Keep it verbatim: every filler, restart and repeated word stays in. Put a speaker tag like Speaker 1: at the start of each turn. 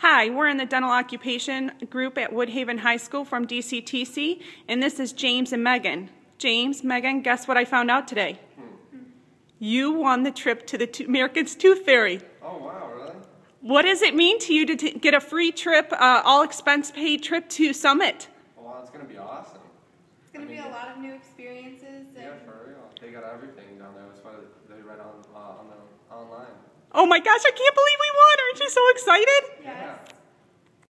Speaker 1: Hi, we're in the dental occupation group at Woodhaven High School from D C T C, and this is James and Megan. James, Megan, guess what I found out today? Hmm. You won the trip to the to American's Tooth Fairy.
Speaker 2: Oh, wow, really?
Speaker 1: What does it mean to you to t get a free trip, uh, all expense paid trip to Summit?
Speaker 2: Oh, wow, it's going to be awesome.
Speaker 3: It's going to be a lot of new experiences.
Speaker 2: Yeah, for real. They got everything down there. That's why they read on, uh, on the online.
Speaker 1: Oh my gosh, I can't believe we won! Aren't you so excited?
Speaker 3: Yes.
Speaker 2: Yeah.